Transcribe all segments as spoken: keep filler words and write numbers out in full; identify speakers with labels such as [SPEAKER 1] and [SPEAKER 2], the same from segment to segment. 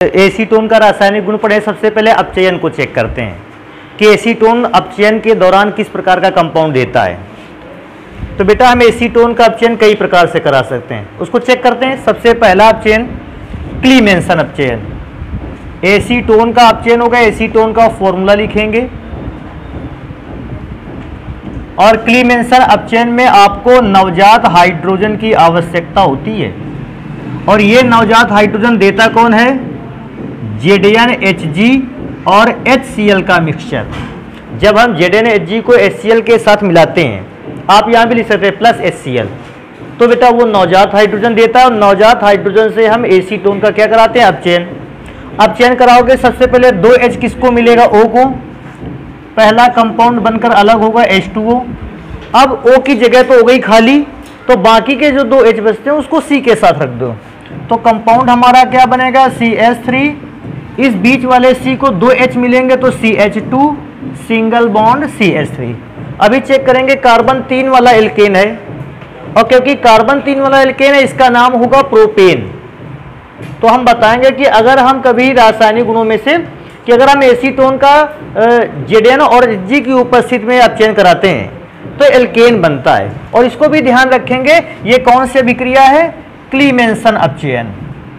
[SPEAKER 1] Acetone का रासायनिक गुण पढ़े। सबसे पहले अपचयन को चेक करते हैं कि एसीटोन अपचयन के दौरान किस प्रकार का कंपाउंड देता है। तो बेटा हम एसीटोन का अपचयन कई प्रकार से करा सकते हैं, उसको चेक करते हैं। सबसे पहला अपचयन क्लीमेंसन अपचयन। एसीटोन का अपचयन होगा, एसीटोन का फॉर्मूला लिखेंगे और क्लीमेंसन अपचयन में आपको नवजात हाइड्रोजन की आवश्यकता होती है और ये नवजात हाइड्रोजन देता कौन है? जेड एन एच जी और एच सी एल का मिक्सचर। जब हम जेड एन एच जी को एच सी एल के साथ मिलाते हैं, आप यहाँ भी लिख सकते हैं प्लस एच सी एल, तो बेटा वो नवजात हाइड्रोजन देता है और नवजात हाइड्रोजन से हम एसीटोन का क्या कराते हैं? अपचयन। अपचयन कराओगे सबसे पहले दो H किसको मिलेगा? O को। पहला कंपाउंड बनकर अलग होगा एच टू ओ। अब O की जगह तो हो गई खाली, तो बाकी के जो दो H बचते हैं उसको C के साथ रख दो, तो कंपाउंड हमारा क्या बनेगा? C H three. इस बीच वाले C को दो H मिलेंगे तो C H two single bond C H three. अभी चेक करेंगे कार्बन तीन वाला एल्केन है और क्योंकि कार्बन तीन वाला एल्केन है इसका नाम होगा प्रोपेन। तो हम बताएंगे कि अगर हम कभी रासायनिक गुणों में से कि अगर हम एसीटोन का जेड एन और जी की उपस्थिति में अपचयन कराते हैं तो एल्केन बनता है। और इसको भी ध्यान रखेंगे, ये कौन सी अभिक्रिया है? क्लीमेंसन अपचयन।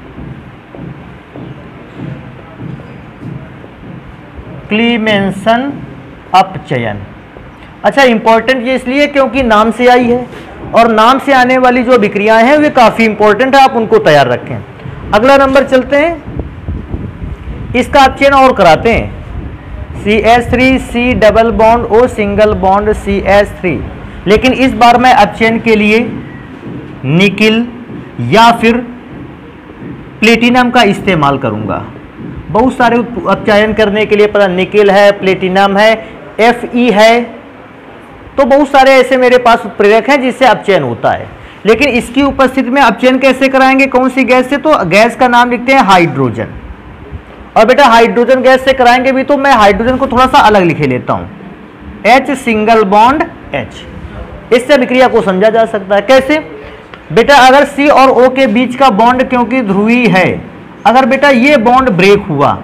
[SPEAKER 1] क्लीमेंसन अपचयन। अच्छा, इंपॉर्टेंट ये इसलिए क्योंकि नाम से आई है और नाम से आने वाली जो अभिक्रियाएं हैं वे काफी इंपॉर्टेंट है, आप उनको तैयार रखें। अगला नंबर चलते हैं, इसका अपचयन और कराते हैं। C H three C double bond O single bond C H three. लेकिन इस बार मैं अपचयन के लिए निकिल या फिर प्लेटिनम का इस्तेमाल करूंगा। बहुत सारे अपचयन करने के लिए पता निकिल है, प्लेटिनम है, एफ ई है, तो बहुत सारे ऐसे मेरे पास उत्प्रेरक हैं जिससे अपचयन होता है। लेकिन इसकी उपस्थिति में अपचयन कैसे कराएंगे? कौन सी गैस से? तो गैस का नाम लिखते हैं हाइड्रोजन। और बेटा हाइड्रोजन गैस से कराएंगे भी, तो मैं हाइड्रोजन को थोड़ा सा अलग लिखे लेता हूं, H सिंगल बॉन्ड H। इससे अभिक्रिया को समझा जा सकता है। कैसे? बेटा अगर C और O के बीच का बॉन्ड क्योंकि ध्रुवीय है, अगर बेटा ये बॉन्ड ब्रेक हुआ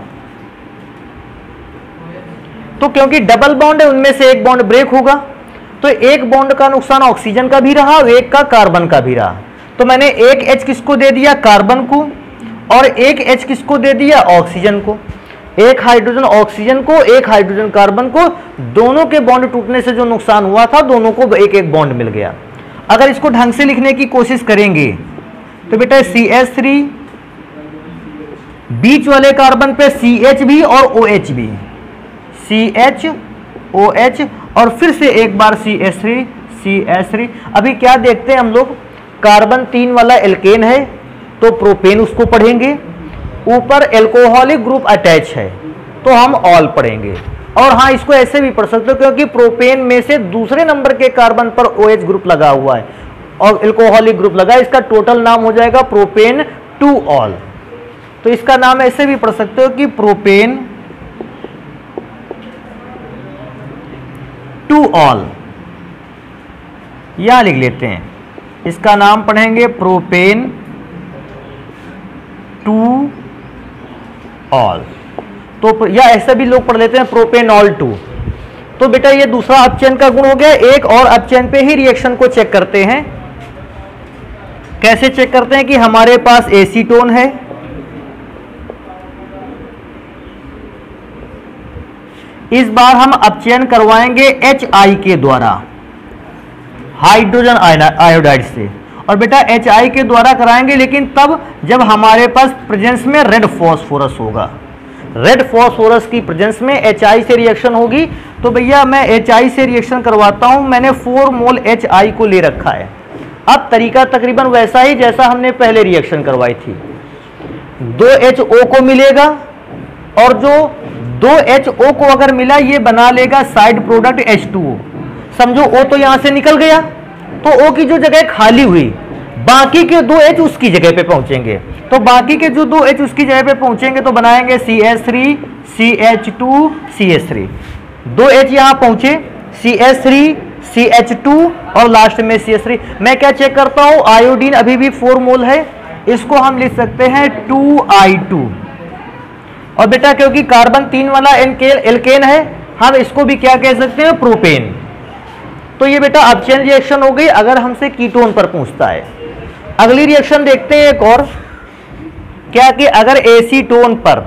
[SPEAKER 1] तो क्योंकि डबल बॉन्ड है उनमें से एक बॉन्ड ब्रेक होगा, तो एक बॉन्ड का नुकसान ऑक्सीजन का भी रहा और एक का कार्बन का भी रहा। तो मैंने एक H किसको दे दिया? कार्बन को, और एक H किसको दे दिया? ऑक्सीजन को। एक हाइड्रोजन ऑक्सीजन को, एक हाइड्रोजन कार्बन को, दोनों के बॉन्ड टूटने से जो नुकसान हुआ था दोनों को एक एक बॉन्ड मिल गया। अगर इसको ढंग से लिखने की कोशिश करेंगे तो बेटा सी एच थ्री, बीच वाले कार्बन पे सी एच भी और ओ एच भी, सी एच ओ एच और फिर से एक बार C H three C H three. अभी क्या देखते हैं हम लोग? कार्बन तीन वाला एल्केन है तो प्रोपेन उसको पढ़ेंगे, ऊपर एल्कोहलिक ग्रुप अटैच है तो हम ऑल पढ़ेंगे। और हाँ, इसको ऐसे भी पढ़ सकते हो क्योंकि प्रोपेन में से दूसरे नंबर के कार्बन पर ओ एच ग्रुप लगा हुआ है और एल्कोहलिक ग्रुप लगा, इसका टोटल नाम हो जाएगा प्रोपेन टू ऑल। तो इसका नाम ऐसे भी पढ़ सकते हो कि प्रोपेन टू ऑल, या लिख लेते हैं इसका नाम पढ़ेंगे प्रोपेन टू ऑल। तो या ऐसा भी लोग पढ़ लेते हैं प्रोपेनॉल टू। तो बेटा ये दूसरा अपचयन का गुण हो गया। एक और अपचयन पे ही रिएक्शन को चेक करते हैं। कैसे चेक करते हैं? कि हमारे पास एसीटोन है, इस बार हम अपचयन करवाएंगे एच आई के द्वारा, हाइड्रोजन आयोडाइड से। और बेटा एच आई के द्वारा कराएंगे लेकिन तब जब हमारे पास प्रेजेंस में रेड फॉस्फोरस होगा। रेड फॉस्फोरस की प्रेजेंस में एच आई से रिएक्शन होगी। तो भैया मैं एच आई से रिएक्शन करवाता हूं, मैंने फोर मोल एच आई को ले रखा है। अब तरीका तकरीबन वैसा ही जैसा हमने पहले रिएक्शन करवाई थी। दो एच ओ को मिलेगा और जो दो एच ओ को अगर मिला ये बना लेगा side product H two O. समझो O तो यहां से निकल गया तो O की जो जगह खाली हुई, बाकी के दो H उसकी जगह पे पहुंचेंगे। तो बाकी के जो दो H उसकी जगह पे पहुंचेंगे तो बनाएंगे C H three C H two C H three. दो H यहां पहुंचे, C H three C H two और लास्ट में सी एच थ्री। मैं क्या चेक करता हूं? आयोडीन अभी भी फोर मोल है, इसको हम लिख सकते हैं टू आई टू। और बेटा क्योंकि कार्बन तीन वाला एल्केन है, हम इसको भी क्या कह सकते हैं, प्रोपेन। तो ये बेटा अपचयन रिएक्शन हो गई अगर हमसे कीटोन पर पूछता है। अगली रिएक्शन देखते हैं एक और, क्या कि अगर एसीटोन पर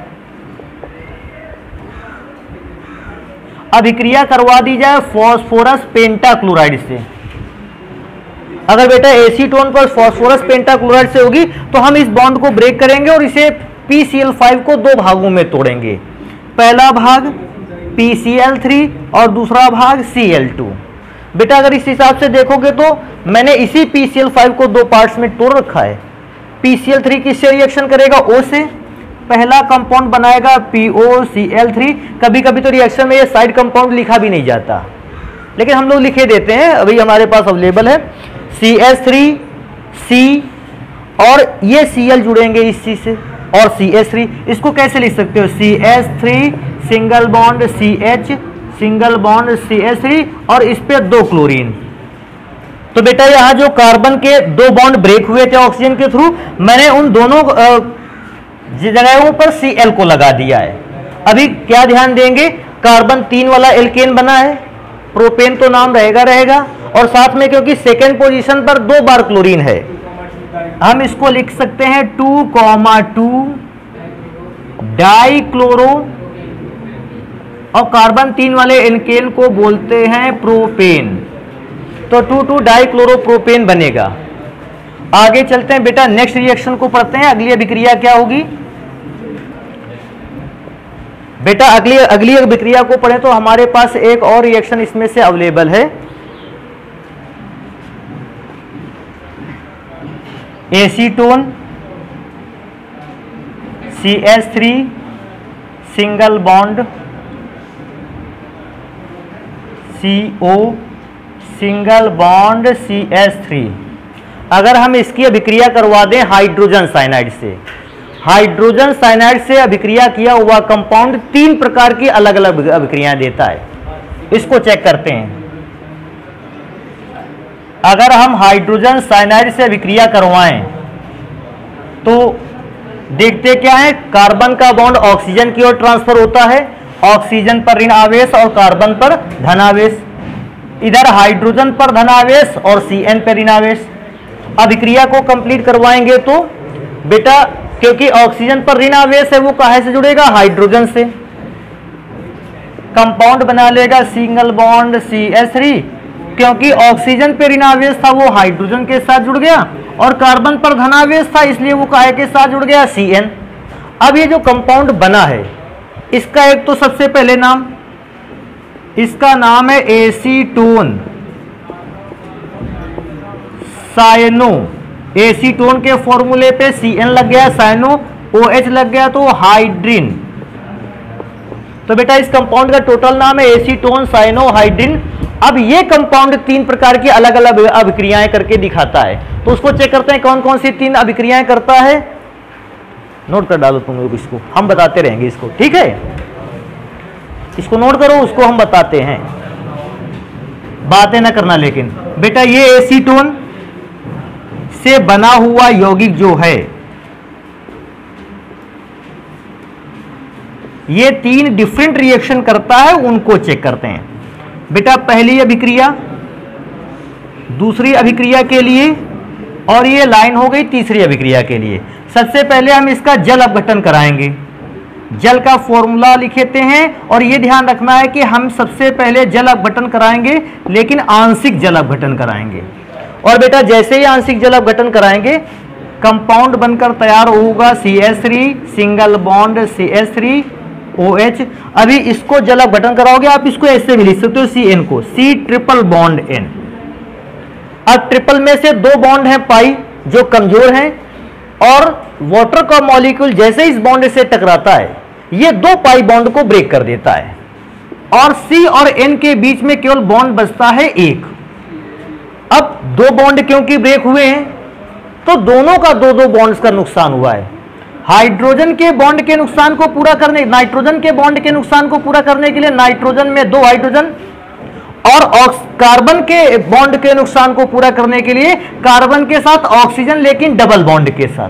[SPEAKER 1] अभिक्रिया करवा दी जाए फास्फोरस पेंटाक्लोराइड से, अगर बेटा एसीटोन पर फास्फोरस पेंटाक्लोराइड से होगी तो हम इस बॉन्ड को ब्रेक करेंगे और इसे पी सी एल फाइव को दो भागों में तोड़ेंगे। पहला भाग पी सी एल थ्री और दूसरा भाग सी एल टू। बेटा अगर इस हिसाब से देखोगे तो मैंने इसी पी सी एल फाइव को दो पार्ट्स में तोड़ रखा है। पी सी एल थ्री किससे रिएक्शन करेगा, O से, पहला कंपाउंड बनाएगा P O C L three. कभी कभी तो रिएक्शन में ये साइड कंपाउंड लिखा भी नहीं जाता, लेकिन हम लोग लिखे देते हैं, अभी हमारे पास अवेलेबल है सी एच थ्री सी, और ये सी एल जुड़ेंगे इस सी से, और सी एच थ्री। इसको कैसे लिख सकते हो, C H three single bond C H single bond C H three और इस पे दो क्लोरीन। तो बेटा यहां जो कार्बन के दो बॉन्ड ब्रेक हुए थे ऑक्सीजन के थ्रू, मैंने उन दोनों जगहों पर सी एल को लगा दिया है। अभी क्या ध्यान देंगे, कार्बन तीन वाला एल्केन बना है, प्रोपेन तो नाम रहेगा रहेगा और साथ में क्योंकि सेकेंड पोजीशन पर दो बार क्लोरीन है, हम इसको लिख सकते हैं two comma two dichloro, और कार्बन तीन वाले एल्केन को बोलते हैं प्रोपेन। तो two two dichloro propane बनेगा। आगे चलते हैं बेटा, नेक्स्ट रिएक्शन को पढ़ते हैं। अगली अभिक्रिया क्या होगी बेटा, अगली अगली अभिक्रिया को पढ़ें तो हमारे पास एक और रिएक्शन इसमें से अवेलेबल है। Acetone C H three single bond C O single bond C H three. अगर हम इसकी अभिक्रिया करवा दें हाइड्रोजन साइनाइड से, हाइड्रोजन साइनाइड से अभिक्रिया किया हुआ कंपाउंड तीन प्रकार की अलग अलग अभिक्रियाएं देता है। इसको चेक करते हैं। अगर हम हाइड्रोजन साइनाइड से अभिक्रिया करवाएं तो देखते क्या है, कार्बन का बॉन्ड ऑक्सीजन की ओर ट्रांसफर होता है, ऑक्सीजन पर ऋण आवेश और कार्बन पर धन आवेश, इधर हाइड्रोजन पर धन आवेश और सी एन पर ऋण आवेश। अभिक्रिया को कंप्लीट करवाएंगे तो बेटा क्योंकि ऑक्सीजन पर ऋण आवेश है वो काहे से जुड़ेगा, हाइड्रोजन से, कंपाउंड बना लेगा single bond C H three. क्योंकि ऑक्सीजन पे ऋण आवेश था वो हाइड्रोजन के साथ जुड़ गया और कार्बन पर धनावेश था इसलिए वो काहे के साथ जुड़ गया, सी एन। अब ये जो कंपाउंड बना है इसका एक तो सबसे पहले नाम, इसका नाम है एसीटोन साइनो। एसीटोन के फॉर्मूले पे सी एन लग गया, साइनो ओ एच लग गया तो हाइड्रिन। तो बेटा इस कंपाउंड का टोटल नाम है एसीटोन साइनो हाइड्रिन। अब ये कंपाउंड तीन प्रकार की अलग अलग अभिक्रियाएं करके दिखाता है, तो उसको चेक करते हैं कौन कौन सी तीन अभिक्रियाएं करता है। नोट कर डालो तुम लोग इसको, हम बताते रहेंगे इसको, ठीक है, इसको नोट करो, उसको हम बताते हैं, बातें ना करना। लेकिन बेटा ये एसीटोन से बना हुआ यौगिक जो है ये तीन डिफरेंट रिएक्शन करता है, उनको चेक करते हैं। बेटा पहली अभिक्रिया, दूसरी अभिक्रिया के लिए, और ये लाइन हो गई तीसरी अभिक्रिया के लिए। सबसे पहले हम इसका जल अपघटन कराएंगे, जल का फॉर्मूला लिखते हैं, और ये ध्यान रखना है कि हम सबसे पहले जल अपघटन कराएंगे लेकिन आंशिक जल अपघटन कराएंगे। और बेटा जैसे ही आंशिक जल अपघटन कराएंगे कंपाउंड बनकर तैयार होगा C H three single bond C H three O H. अभी इसको जल अपघटन कराओगे आप इसको ऐसे भी लिख सकते हो, सी एन को सी ट्रिपल बॉन्ड एन। अब ट्रिपल में से दो बॉन्ड हैं पाई जो कमजोर हैं, और वाटर का मॉलिक्यूल जैसे इस बॉन्ड से टकराता है ये दो पाई बॉन्ड को ब्रेक कर देता है, और सी और एन के बीच में केवल बॉन्ड बचता है एक। अब दो बॉन्ड क्योंकि ब्रेक हुए हैं तो दोनों का दो दो बॉन्ड्स का नुकसान हुआ है। हाइड्रोजन के बॉन्ड के नुकसान को पूरा करने, नाइट्रोजन के बॉन्ड के नुकसान को पूरा करने के लिए नाइट्रोजन में दो हाइड्रोजन, और कार्बन के बॉन्ड के नुकसान को पूरा करने के लिए कार्बन के साथ ऑक्सीजन लेकिन डबल बॉन्ड के साथ।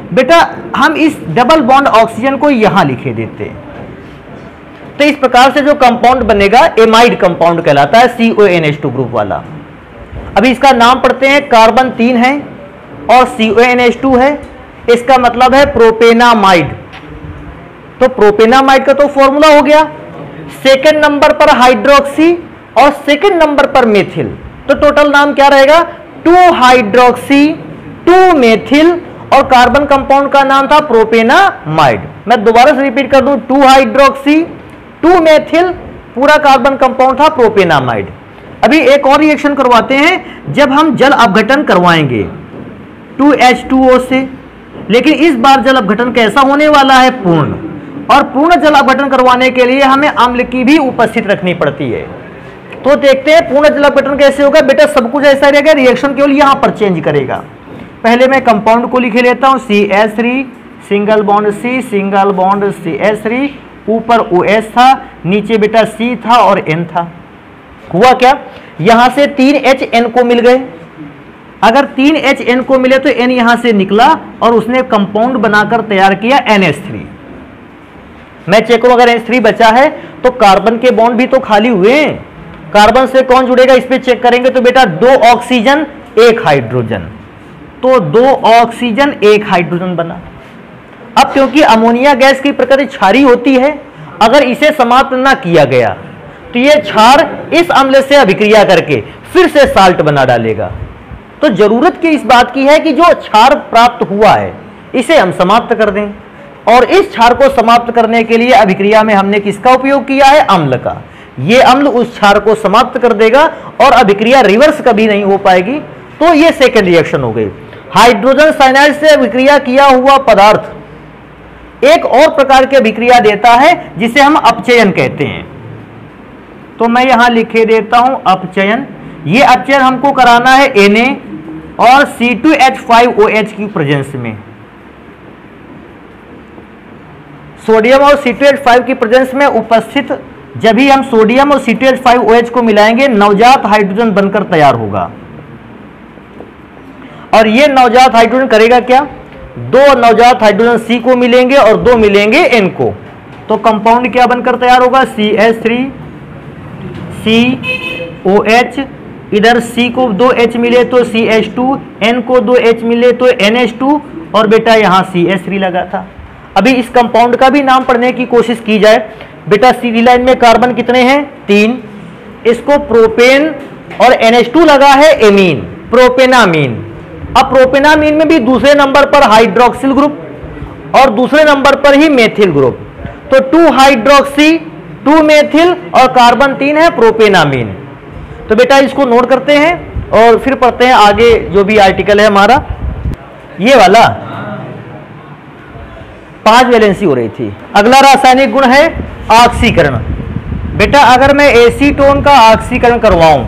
[SPEAKER 1] बेटा हम इस डबल बॉन्ड ऑक्सीजन को यहां लिखे देते हैं, तो इस प्रकार से जो कंपाउंड बनेगा एमाइड कंपाउंड कहलाता है, C O N H two group वाला। अभी इसका नाम पढ़ते हैं, कार्बन तीन है और C O N H two है, इसका मतलब है प्रोपेनामाइड। तो प्रोपेनामाइड का तो फॉर्मूला हो गया। सेकंड नंबर पर हाइड्रोक्सी और सेकंड नंबर पर मेथिल, तो टोटल नाम क्या रहेगा, टू हाइड्रोक्सी टू मेथिल, और कार्बन कंपाउंड का नाम था प्रोपेनामाइड। मैं दोबारा से रिपीट कर दूं, टू हाइड्रोक्सी टू मेथिल, पूरा कार्बन कंपाउंड था प्रोपेनामाइड। अभी एक और रिएक्शन करवाते हैं, जब हम जल अपघटन करवाएंगे टू एच टू ओ से, लेकिन इस बार जल अपघटन कैसा होने वाला है, पूर्ण, और पूर्ण जल अपघटन करवाने के लिए हमें अम्ल की भी उपस्थित रखनी पड़ती है। तो देखते हैं पूर्ण जल अपघटन कैसे होगा। बेटा सब कुछ ऐसा रहेगा, रिएक्शन केवल यहां पर चेंज करेगा। पहले मैं कंपाउंड को लिखे लेता हूं, C H three single bond C single bond C H three, ऊपर ओ एच था, नीचे बेटा सी था और एन था। हुआ क्या, यहां से तीन एच एन को मिल गए। अगर तीन एच एन को मिले तो एन यहां से निकला और उसने कंपाउंड बनाकर तैयार किया एन एच थ्री। मैं चेक करूं, अगर एन एच थ्री बचा है तो कार्बन के बॉन्ड भी तो खाली हुए हैं, कार्बन से कौन जुड़ेगा इस पे चेक करेंगे, तो बेटा दो ऑक्सीजन एक हाइड्रोजन, तो दो ऑक्सीजन एक हाइड्रोजन बना। अब क्योंकि अमोनिया गैस की प्रकृति क्षारीय होती है, अगर इसे समाप्त ना किया गया तो ये क्षार इस अम्ल से अभिक्रिया करके फिर से साल्ट बना डालेगा। तो जरूरत की इस बात की है कि जो क्षार प्राप्त हुआ है इसे हम समाप्त कर दें, और इस क्षार को समाप्त करने के लिए अभिक्रिया में हमने किसका उपयोग किया है, अम्ल का। ये अम्ल उस क्षार को समाप्त कर देगा और अभिक्रिया रिवर्स कभी नहीं हो पाएगी। तो ये सेकेंड रिएक्शन हो गई। हाइड्रोजन साइनाइड से अभिक्रिया किया हुआ पदार्थ एक और प्रकार की अभिक्रिया देता है जिसे हम अपचयन कहते हैं। तो मैं यहां लिखे देता हूं अपचयन। ये अपचयन हमको कराना है Na और C two H five O H की प्रेजेंस में। सोडियम और सी टू एच फाइव की प्रेजेंस में उपस्थित जब भी हम सोडियम और C two H five O H को मिलाएंगे, नवजात हाइड्रोजन बनकर तैयार होगा। और ये नवजात हाइड्रोजन करेगा क्या, दो नवजात हाइड्रोजन सी को मिलेंगे और दो मिलेंगे एन को, तो कंपाउंड क्या बनकर तैयार होगा, C H three C O H, इधर सी को दो एच मिले तो सी एच टू, एन को दो एच मिले तो एन एच टू, और बेटा यहाँ सी एच थ्री लगा था। अभी इस कंपाउंड का भी नाम पढ़ने की कोशिश की जाए। बेटा सी लाइन में कार्बन कितने हैं, तीन, इसको प्रोपेन और एन एच टू लगा है एमीन, प्रोपेनामीन। अब प्रोपेनामीन में भी दूसरे नंबर पर हाइड्रोक्सिल ग्रुप और दूसरे नंबर पर ही मेथिल ग्रुप, तो टू हाइड्रोक्सी टू मेथिल और कार्बन तीन है प्रोपेनामीन। तो बेटा इसको नोट करते हैं और फिर पढ़ते हैं आगे जो भी आर्टिकल है हमारा, ये वाला पांच वैलेंसी हो रही थी। अगला रासायनिक गुण है ऑक्सीकरण। बेटा अगर मैं एसीटोन का ऑक्सीकरण करवाऊं,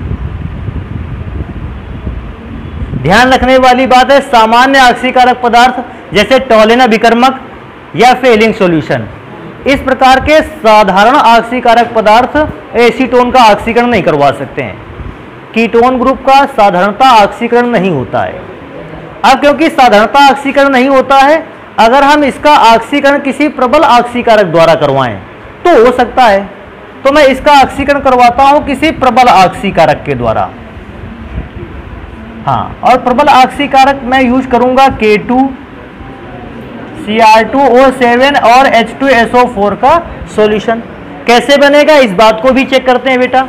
[SPEAKER 1] ध्यान रखने वाली बात है, सामान्य ऑक्सीकारक पदार्थ जैसे टॉलिन अभिकर्मक या फेलिंग सॉल्यूशन, इस प्रकार के साधारण ऑक्सीकारक पदार्थ एसीटोन का ऑक्सीकरण नहीं करवा सकते हैं। कीटोन ग्रुप का साधारणता ऑक्सीकरण नहीं होता है। अब क्योंकि साधारणता ऑक्सीकरण नहीं होता है, अगर हम इसका ऑक्सीकरण किसी प्रबल ऑक्सीकारक द्वारा करवाएं तो हो सकता है। तो मैं इसका ऑक्सीकरण करवाता हूं किसी प्रबल ऑक्सीकारक के द्वारा। हाँ, और प्रबल ऑक्सीकारक मैं यूज करूंगा K two C R two O seven और H two S O four का सॉल्यूशन। कैसे बनेगा इस बात को भी चेक करते हैं बेटा।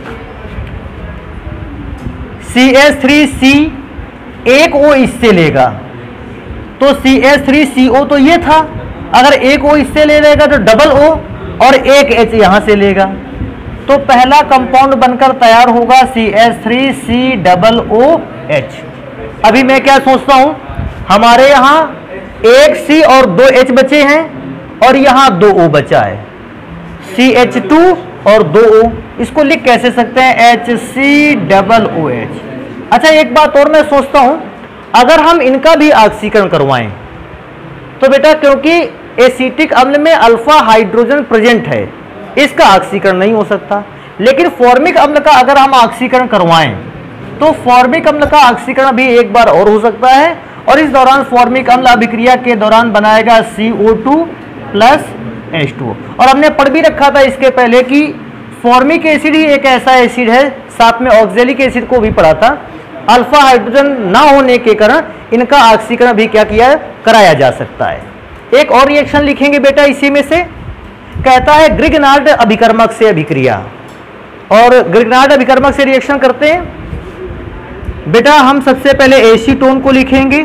[SPEAKER 1] सी एच थ्री सी एक O इससे लेगा तो सी एच थ्री सी ओ तो ये था, अगर एक O इससे ले लेगा तो डबल O और एक H यहां से लेगा, तो पहला कंपाउंड बनकर तैयार होगा C H three C double O H. अभी मैं क्या सोचता हूं, हमारे यहां एक C और दो H बचे हैं और यहां दो O बचा है, सी एच टू और दो O, इसको लिख कैसे सकते हैं, H C double O H. अच्छा एक बात और मैं सोचता हूं, अगर हम इनका भी ऑक्सीकरण करवाएं तो बेटा क्योंकि एसिटिक अम्ल में अल्फा हाइड्रोजन प्रेजेंट है, इसका ऑक्सीकरण नहीं हो सकता। लेकिन फॉर्मिक अम्ल का अगर हम ऑक्सीकरण करवाएं तो फॉर्मिक अम्ल का ऑक्सीकरण भी एक बार और हो सकता है और इस दौरान फॉर्मिक अम्ल अभिक्रिया के दौरान बनाएगा C O two plus H two O. और हमने पढ़ भी रखा था इसके पहले कि फॉर्मिक एसिड ही एक ऐसा एसिड है, साथ में ऑक्जेलिक एसिड को भी पढ़ा था, अल्फा हाइड्रोजन ना होने के कारण इनका ऑक्सीकरण भी क्या किया कराया जा सकता है। एक और रिएक्शन लिखेंगे बेटा इसी में से, कहता है ग्रिग्नार्ड अभिकर्मक से अभिक्रिया। और ग्रिग्नार्ड अभिकर्मक से रिएक्शन करते हैं बेटा, हम सबसे पहले एसीटोन को लिखेंगे।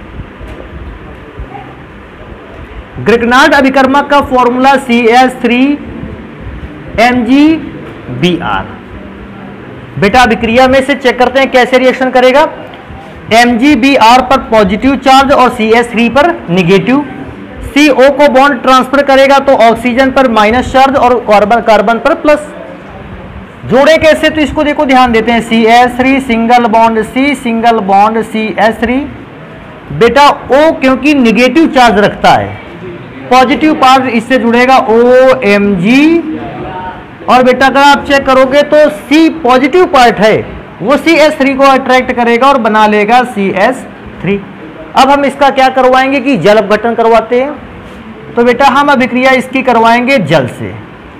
[SPEAKER 1] ग्रिग्नार्ड अभिकर्मक का formula C H three M G B R. बेटा अभिक्रिया में से चेक करते हैं कैसे रिएक्शन करेगा। एम जी बी आर पर पॉजिटिव चार्ज और सी एच थ्री पर निगेटिव। सी ओ को बॉन्ड ट्रांसफर करेगा तो ऑक्सीजन पर माइनस चार्ज और कार्बन कार्बन पर प्लस। जोड़े कैसे, तो इसको देखो ध्यान देते हैं। C H three single bond C single bond C H three. बेटा ओ क्योंकि निगेटिव चार्ज रखता है, पॉजिटिव पार्ट इससे जुड़ेगा ओ एम जी। और बेटा अगर आप चेक करोगे तो सी पॉजिटिव पार्ट है, वो सी एच थ्री को अट्रैक्ट करेगा और बना लेगा सी एच थ्री। अब हम इसका क्या करवाएंगे कि जल अपघटन करवाते हैं। तो बेटा हम अभिक्रिया इसकी करवाएंगे जल से,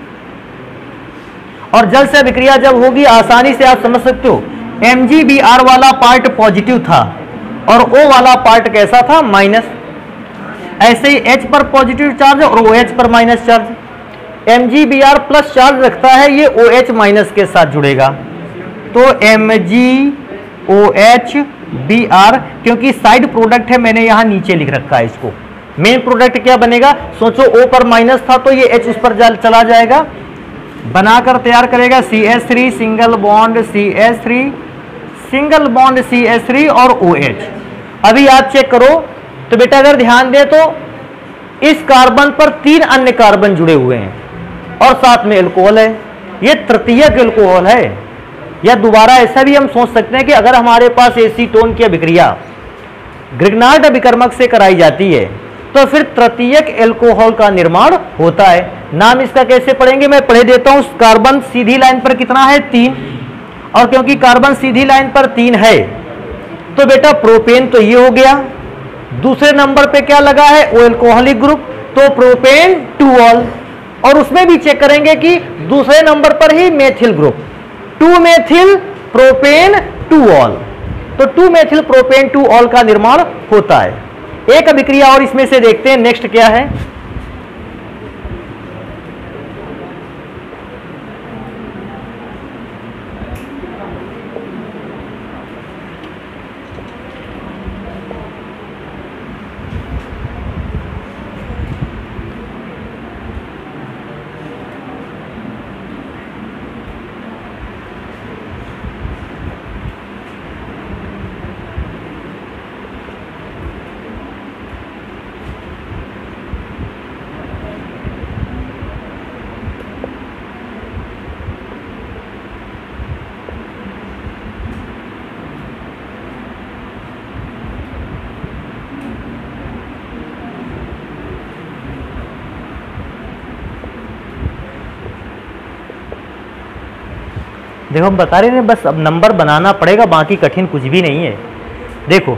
[SPEAKER 1] और जल से अभिक्रिया जब होगी आसानी से आप समझ सकते हो। एम जी बी आर वाला पार्ट पॉजिटिव था और ओ वाला पार्ट कैसा था, माइनस। ऐसे ही H पर पॉजिटिव चार्ज और OH पर minus charge. M G B R plus charge रखता है, ये OH माइनस के साथ जुड़ेगा, तो M G O H B R, क्योंकि साइड प्रोडक्ट है मैंने यहां नीचे लिख रखा है इसको। मेन प्रोडक्ट क्या बनेगा, सोचो O पर माइनस था तो ये H उस पर चला जाएगा, बनाकर तैयार करेगा C H three single bond C H three single bond C H three और OH। अभी आप चेक करो तो बेटा अगर ध्यान दे तो इस कार्बन पर तीन अन्य कार्बन जुड़े हुए हैं और साथ में एल्कोहल है, ये तृतीयक एल्कोहल है। या दोबारा ऐसा भी हम सोच सकते हैं कि अगर हमारे पास एसीटोन की अभिक्रिया ग्रिग्नार्ड अभिकर्मक से कराई जाती है तो फिर तृतीयक एल्कोहल का निर्माण होता है। नाम इसका कैसे पढ़ेंगे, मैं पढ़े देता हूं। कार्बन सीधी लाइन पर कितना है, तीन, और क्योंकि कार्बन सीधी लाइन पर तीन है तो बेटा प्रोपेन तो ये हो गया। दूसरे नंबर पे क्या लगा है, ओ एल्कोहलिक ग्रुप, तो प्रोपेन टू ऑल। और उसमें भी चेक करेंगे कि दूसरे नंबर पर ही methyl group, two methyl propane two ol, तो two methyl propane two ol का निर्माण होता है। एक अभिक्रिया और इसमें से देखते हैं, नेक्स्ट क्या है। देखो हम बता रहे हैं, बस अब नंबर बनाना पड़ेगा, बाकी कठिन कुछ भी नहीं है। देखो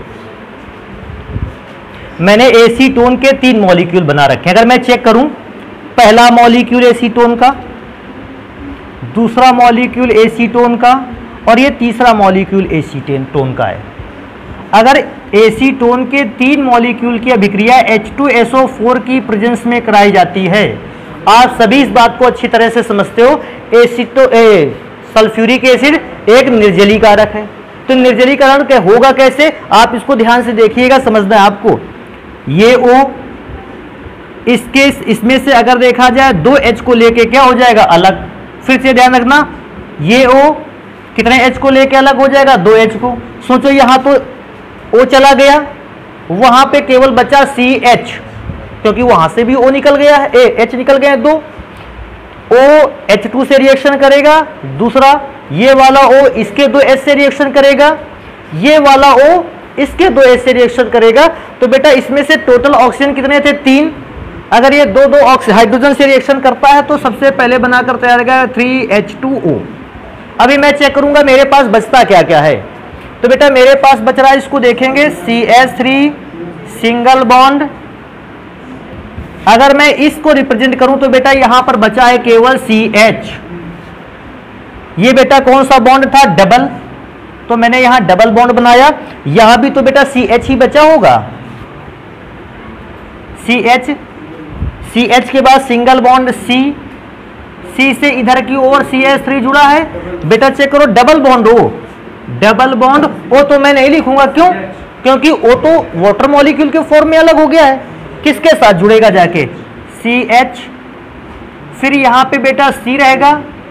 [SPEAKER 1] मैंने एसीटोन के तीन मॉलिक्यूल बना रखे हैं। अगर मैं चेक करूं, पहला मॉलिक्यूल एसीटोन का, दूसरा मॉलिक्यूल एसीटोन का, और ये तीसरा मॉलिक्यूल एसीटोन का है। अगर एसीटोन के तीन मॉलिक्यूल की अभिक्रिया H two S O four की प्रेजेंस में कराई जाती है, आप सभी इस बात को अच्छी तरह से समझते हो। एसीटो ए सल्फ्यूरिक एसिड एक निर्जलीकारक है, तो निर्जलीकरण के होगा कैसे, आप इसको ध्यान से देखिएगा, समझना है आपको। ये O, इसके इसमें से अगर देखा जाए दो H को लेके क्या हो जाएगा, अलग। फिर से ध्यान रखना, ये O कितने H को लेके अलग हो जाएगा, दो H को। सोचो यहां तो O चला गया, वहां पे केवल बचा सी एच, क्योंकि वहां से भी O निकल गया है, ए H निकल गया है दो। O एच टू से रिएक्शन करेगा, दूसरा ये वाला O इसके दो H से रिएक्शन करेगा, ये वाला O इसके दो H से रिएक्शन करेगा। तो बेटा इसमें से टोटल ऑक्सीजन कितने थे, तीन। अगर ये दो दो हाइड्रोजन से रिएक्शन करता है तो सबसे पहले बनाकर तैयार करेगा थ्री एच टू ओ। अभी मैं चेक करूंगा मेरे पास बचता क्या क्या है। तो बेटा मेरे पास बच रहा है, इसको देखेंगे C H three single bond. अगर मैं इसको रिप्रेजेंट करूं तो बेटा यहां पर बचा है केवल सी एच। ये बेटा कौन सा बॉन्ड था? डबल, तो मैंने यहां डबल बॉन्ड बनाया। यहां भी तो बेटा सी एच ही बचा होगा, सी एच। सी एच के बाद सिंगल बॉन्ड सी, सी से इधर की ओर सी एच थ्री जुड़ा है। बेटा चेक करो, double bond O, double bond O तो मैं नहीं लिखूंगा, क्यों? क्योंकि ओ तो वाटर मॉलिक्यूल के फॉर्म में अलग हो गया है। किसके साथ जुड़ेगा जाके? सी एच, फिर यहां पे बेटा सी रहेगा,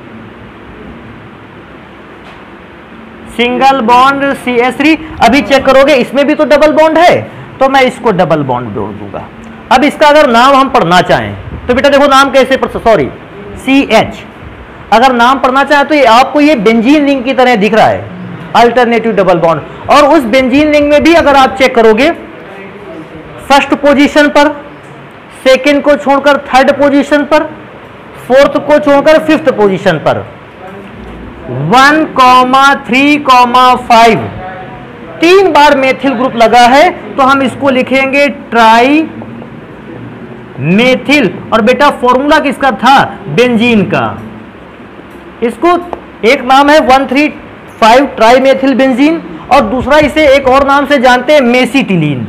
[SPEAKER 1] single bond C H three. अभी चेक करोगे इसमें भी तो डबल बॉन्ड है, तो मैं इसको डबल बॉन्ड जोड़ दूंगा। अब इसका अगर नाम हम पढ़ना चाहें तो बेटा देखो नाम कैसे, सॉरी सी एच, अगर नाम पढ़ना चाहें तो ये आपको ये बेंजीन रिंग की तरह दिख रहा है, अल्टरनेटिव डबल बॉन्ड। और उस बेंजीन रिंग में भी अगर आप चेक करोगे, फर्स्ट पोजीशन पर, सेकंड को छोड़कर थर्ड पोजीशन पर, फोर्थ को छोड़कर फिफ्थ पोजीशन पर, one comma three comma five, तीन बार मेथिल ग्रुप लगा है, तो हम इसको लिखेंगे ट्राई मेथिल। और बेटा फॉर्मूला किसका था? बेंजीन का। इसको एक नाम है one three five trimethyl benzene, और दूसरा इसे एक और नाम से जानते हैं, मेसिटिलीन।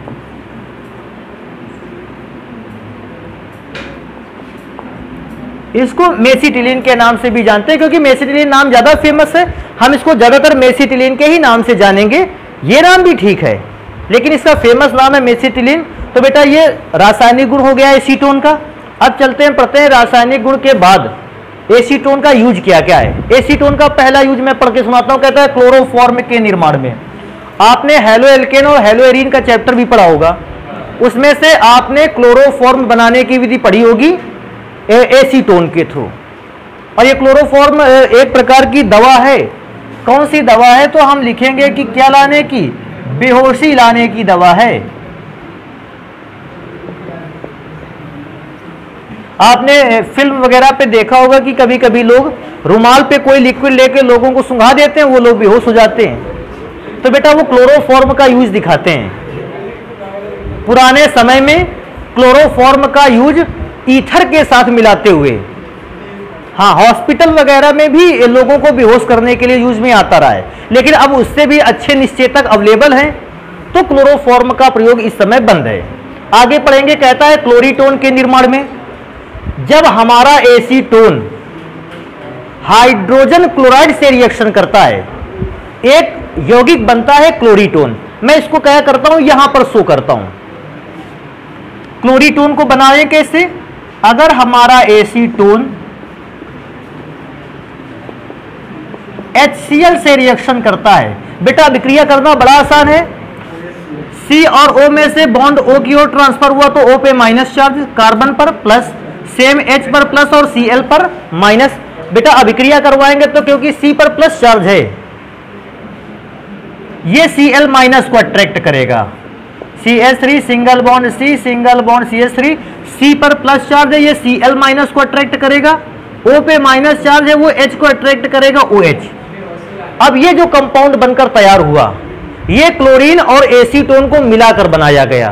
[SPEAKER 1] इसको मेसिटिलीन के नाम से भी जानते हैं, क्योंकि मेसिटिलीन नाम ज्यादा फेमस है। हम इसको ज्यादातर मेसिटिलीन के ही नाम से जानेंगे। ये नाम भी ठीक है, लेकिन इसका फेमस नाम है मेसिटिलीन। तो बेटा ये रासायनिक गुण हो गया एसीटोन का। अब चलते हैं, पढ़ते हैं रासायनिक गुण के बाद एसीटोन का यूज क्या क्या है। एसीटोन का पहला यूज मैं पढ़ के सुनाता हूं, कहता है क्लोरोफॉर्म के निर्माण में। आपने हेलो एल्केन और हेलो एरीन का चैप्टर भी पढ़ा होगा, उसमें से आपने क्लोरोफॉर्म बनाने की विधि पढ़ी होगी एसीटोन के थ्रू। और ये क्लोरोफॉर्म एक प्रकार की दवा है। कौन सी दवा है? तो हम लिखेंगे कि क्या लाने की? बेहोशी लाने की दवा है। आपने फिल्म वगैरह पे देखा होगा कि कभी कभी लोग रुमाल पे कोई लिक्विड लेके लोगों को सुंघा देते हैं, वो लोग बेहोश हो जाते हैं। तो बेटा वो क्लोरोफॉर्म का यूज दिखाते हैं। पुराने समय में क्लोरोफॉर्म का यूज ईथर के साथ मिलाते हुए, हाँ हॉस्पिटल वगैरह में भी लोगों को बेहोश करने के लिए यूज में आता रहा है, लेकिन अब उससे भी अच्छे निश्चेतक अवेलेबल हैं, तो क्लोरोफॉर्म का प्रयोग इस समय बंद है। आगे पढ़ेंगे, कहता है क्लोरीटोन के निर्माण में। जब हमारा एसीटोन हाइड्रोजन क्लोराइड से रिएक्शन करता है, एक यौगिक बनता है क्लोरीटोन। मैं इसको क्या करता हूं, यहां पर शो करता हूं। क्लोरीटोन को बनाएं कैसे? अगर हमारा एसीटोन एच सी एल से रिएक्शन करता है, बेटा अभिक्रिया करना बड़ा आसान है। C और O में से बॉन्ड O की ओर ट्रांसफर हुआ तो O पे माइनस चार्ज, कार्बन पर प्लस, सेम H पर प्लस और Cl पर माइनस। बेटा अभिक्रिया करवाएंगे तो क्योंकि C पर प्लस चार्ज है, ये Cl माइनस को अट्रैक्ट करेगा। C H three single bond C, single bond C H three, C पर प्लस चार्ज है, ये Cl माइनस को अट्रैक्ट करेगा। O पे माइनस चार्ज है, वो H को अट्रैक्ट करेगा, OH। अब ये जो कंपाउंड बनकर तैयार हुआ, ये क्लोरीन और एसीटोन को मिलाकर बनाया गया।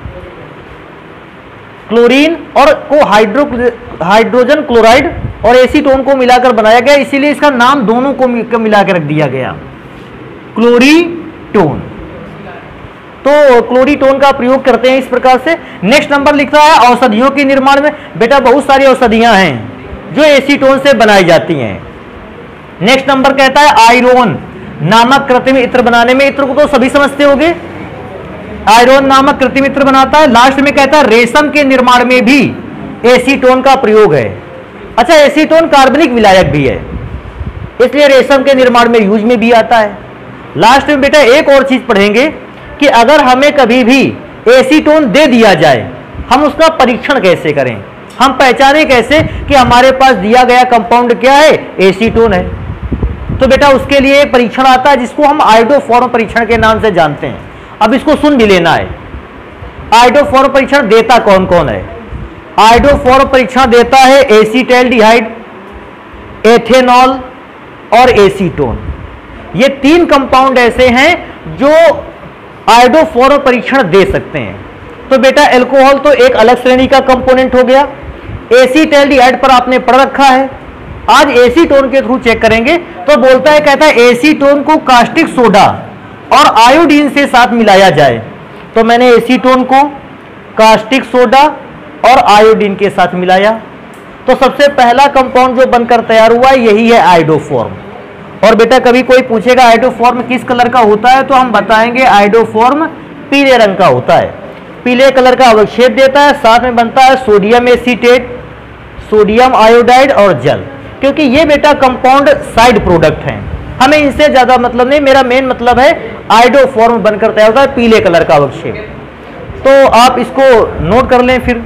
[SPEAKER 1] क्लोरीन और को हाइड्रो हाइड्रोजन क्लोराइड और एसीटोन को मिलाकर बनाया गया, इसीलिए इसका नाम दोनों को मिलाकर रख दिया गया, क्लोरीटोन। तो क्लोरीटोन का प्रयोग करते हैं इस प्रकार से। नेक्स्ट नंबर लिख रहा है औषधियों के निर्माण में। बेटा बहुत सारी औषधियां हैं जो एसीटोन से बनाई जाती हैं। नेक्स्ट नंबर कहता है आयरन नामक कृत्रिम इत्र बनाने में। इत्र को तो सभी समझते होंगे, आयरन नामक कृत्रिम इत्र बनाता है। लास्ट में कहता है रेशम के निर्माण में भी एसीटोन का प्रयोग है। अच्छा, एसीटोन कार्बनिक विलायक भी है, इसलिए रेशम के निर्माण में यूज में भी आता है। लास्ट में बेटा एक और चीज पढ़ेंगे कि अगर हमें कभी भी एसीटोन दे दिया जाए, हम उसका परीक्षण कैसे करें, हम पहचाने कैसे कि हमारे पास दिया गया कंपाउंड क्या है, एसीटोन है। तो बेटा उसके लिए एक परीक्षण आता है जिसको हम आयोडोफॉर्म परीक्षण के नाम से जानते हैं। अब इसको सुन भी लेना है। आयोडोफॉर्म परीक्षण देता कौन कौन है? आयोडोफॉर्म परीक्षण देता है एसीटैल्डिहाइड, एथेनॉल और एसीटोन। ये तीन कंपाउंड ऐसे हैं जो आयोडोफॉर्म परीक्षण दे सकते हैं। तो बेटा एल्कोहल तो एक अलग श्रेणी का कंपोनेंट हो गया। एसीटैल्डिहाइड पर आपने पढ़ रखा है। आज एसीटोन के थ्रू चेक करेंगे। तो बोलता है, कहता है एसीटोन को कास्टिक सोडा और आयोडीन से साथ मिलाया जाए। तो मैंने एसीटोन को कास्टिक सोडा और आयोडीन के साथ मिलाया। तो सबसे पहला कंपाउंड जो बनकर तैयार हुआ यही है आयोडोफॉर्म। और बेटा कभी कोई पूछेगा आयोडोफॉर्म किस कलर का होता है, तो हम बताएंगे आयोडोफॉर्म पीले रंग का होता है। पीले कलर का अवक्षेप देता है, साथ में बनता है सोडियम एसीटेट, सोडियम आयोडाइड और जल। क्योंकि ये बेटा कंपाउंड साइड प्रोडक्ट हैं, हमें इनसे ज्यादा मतलब नहीं। मेरा मेन मतलब है आयोडोफॉर्म बनकर तैयार होता है पीले कलर का अवक्षेप। तो आप इसको नोट कर लें। फिर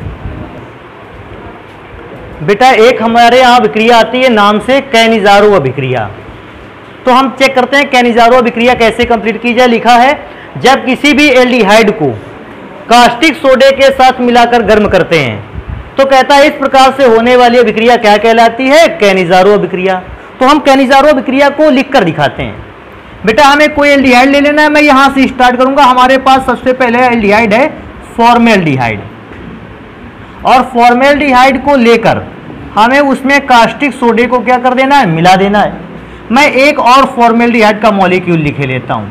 [SPEAKER 1] बेटा एक हमारे यहाँ अभिक्रिया आती है नाम से कैनिजारो अभिक्रिया। तो हम चेक करते हैं कैनिजारो अभिक्रिया कैसे कंप्लीट की जाए। लिखा है, जब किसी भी एल्डिहाइड को कास्टिक सोडे के साथ मिलाकर गर्म करते हैं तो कहता है इस प्रकार से होने वाली अभिक्रिया क्या कहलाती है, कैनिजारो अभिक्रिया। तो हम कैनिजारो अभिक्रिया को लिखकर दिखाते हैं। बेटा हमें कोई एल्डिहाइड ले लेना है। मैं यहां से स्टार्ट करूंगा। हमारे पास सबसे पहले एल्डिहाइड है फॉर्मेल्डिहाइड, और फॉर्मेल्डिहाइड को लेकर हमें उसमें कास्टिक सोडे को क्या कर देना है, मिला देना है। मैं एक और फॉर्मेल्डिहाइड का मॉलिक्यूल लिखे लेता हूं,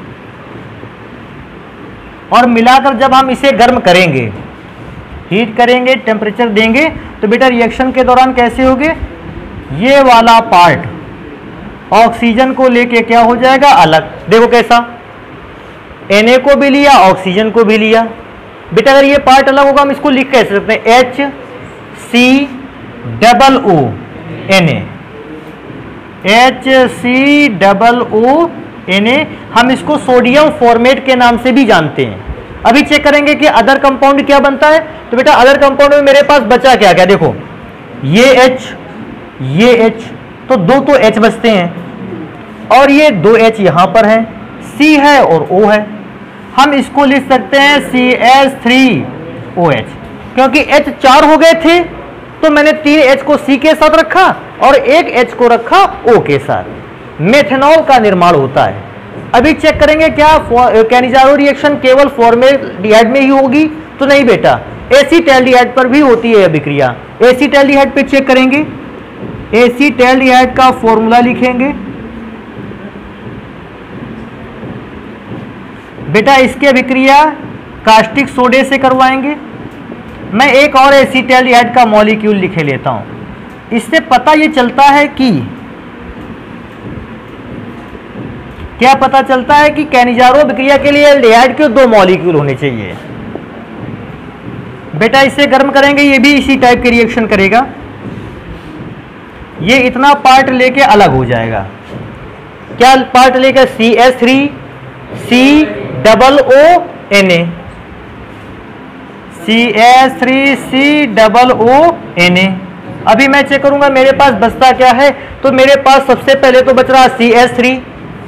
[SPEAKER 1] और मिलाकर जब हम इसे गर्म करेंगे, हीट करेंगे, टेम्परेचर देंगे, तो बेटा रिएक्शन के दौरान कैसे होगे, ये वाला पार्ट ऑक्सीजन को लेके क्या हो जाएगा, अलग। देखो कैसा, Na को भी लिया, ऑक्सीजन को भी लिया। बेटा अगर ये पार्ट अलग होगा हम इसको लिख कैसे सकते हैं, H C double O N A, H C double O N A. हम इसको सोडियम फॉर्मेट के नाम से भी जानते हैं। अभी चेक करेंगे कि अदर कंपाउंड क्या बनता है। तो बेटा अदर कंपाउंड में मेरे पास बचा क्या क्या, देखो ये H, ये H, तो दो तो H बचते हैं, और ये दो H यहां पर है, C है और O है। हम इसको लिख सकते हैं C H three O H, क्योंकि H चार हो गए थे तो मैंने तीन H को C के साथ रखा और एक H को रखा O के साथ। मेथनॉल का निर्माण होता है। अभी चेक करेंगे क्या कैनिजारो रिएक्शन केवल फॉर्मेल्डिहाइड में ही होगी, तो नहीं बेटा, एसीटैल्डिहाइड पर भी होती है अभिक्रिया। एसीटैल्डिहाइड पे चेक करेंगे। एसीटैल्डिहाइड का फॉर्मूला लिखेंगे। बेटा इसकी अभिक्रिया कास्टिक सोडे से करवाएंगे। मैं एक और एसीटैल्डिहाइड का मॉलिक्यूल लिखे लेता हूं। इससे पता ये चलता है कि क्या पता चलता है कि कैनिजारो अभिक्रिया के लिए एल्डिहाइड के दो मॉलिक्यूल होने चाहिए। बेटा इसे गर्म करेंगे, ये भी इसी टाइप के रिएक्शन करेगा। ये इतना पार्ट लेके अलग हो जाएगा। क्या पार्ट लेकर, C H three C double O N A, C H three C double O N A. अभी मैं चेक करूंगा मेरे पास बचता क्या है। तो मेरे पास सबसे पहले तो बच रहा C H three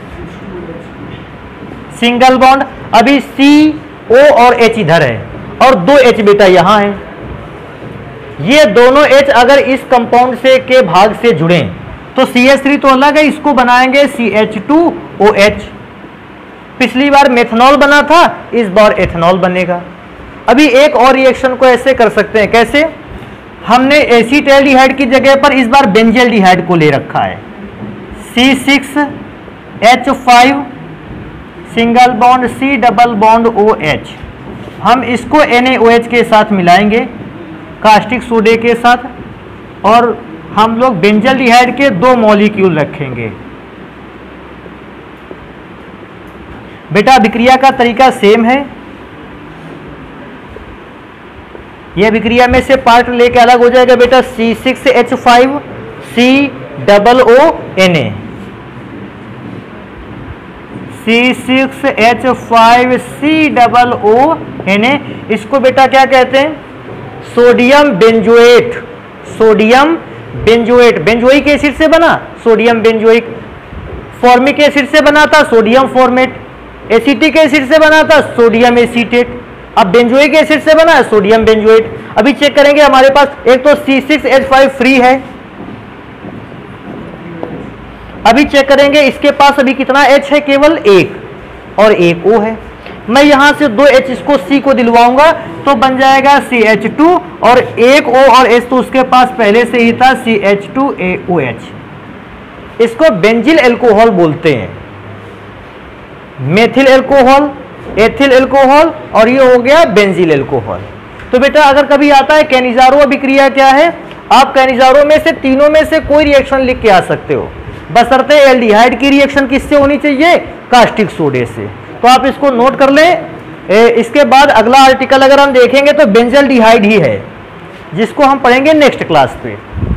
[SPEAKER 1] single bond. अभी सी ओ और H इधर है और दो H बेटा यहां है। ये दोनों H अगर इस कंपाउंड से के भाग से जुड़े तो सी एच थ्री तो अलग है, इसको बनाएंगे C H two O H. पिछली बार मेथनॉल बना था, इस बार एथनॉल बनेगा। अभी एक और रिएक्शन को ऐसे कर सकते हैं, कैसे, हमने एसीटैल्डिहाइड की जगह पर इस बार बेंजल्डिहाइड को ले रखा है, C six H five single bond C double bond O H. हम इसको एन ए ओ एच के साथ मिलाएंगे कास्टिक सोडे के साथ, और हम लोग बेंजल्डिहाइड के दो मॉलिक्यूल रखेंगे। बेटा अभिक्रिया का तरीका सेम है। यह अभिक्रिया में से पार्ट लेके अलग हो जाएगा बेटा, C six H five C double O N A, C six H five C double O N A. इसको बेटा क्या कहते हैं, sodium benzoate, sodium benzoate. Benzoic acid से बना सोडियम बेंजोइक, फॉर्मिक एसिड से बना था सोडियम फॉर्मेट, एसिटिक एसिड से बना था सोडियम एसीटेट, अब बेंजोइक एसिड से बना है सोडियम बेंजोएट। अभी चेक करेंगे हमारे पास एक तो C six H five free है अभी चेक करेंगे, इसके पास अभी कितना H है, केवल एक, और एक O है। मैं यहां से दो H इसको C को दिलवाऊंगा तो बन जाएगा सी एच टू, और एक O और H तो उसके पास पहले से ही था, C H two A O H. इसको बेंजिल एल्कोहल बोलते हैं, मेथिल एल्कोहल, एथिल एल्कोहल, और ये हो गया बेंजिल एल्कोहल। तो बेटा अगर कभी आता है कैनिजारो अभिक्रिया क्या है, आप कैनिजारो में से तीनों में से कोई रिएक्शन लिख के आ सकते हो, बशर्ते एल्डिहाइड की रिएक्शन किससे होनी चाहिए, कास्टिक सोडे से। तो आप इसको नोट कर लें। ए, इसके बाद अगला आर्टिकल अगर हम देखेंगे तो बेंजल्डिहाइड ही है, जिसको हम पढ़ेंगे नेक्स्ट क्लास पे।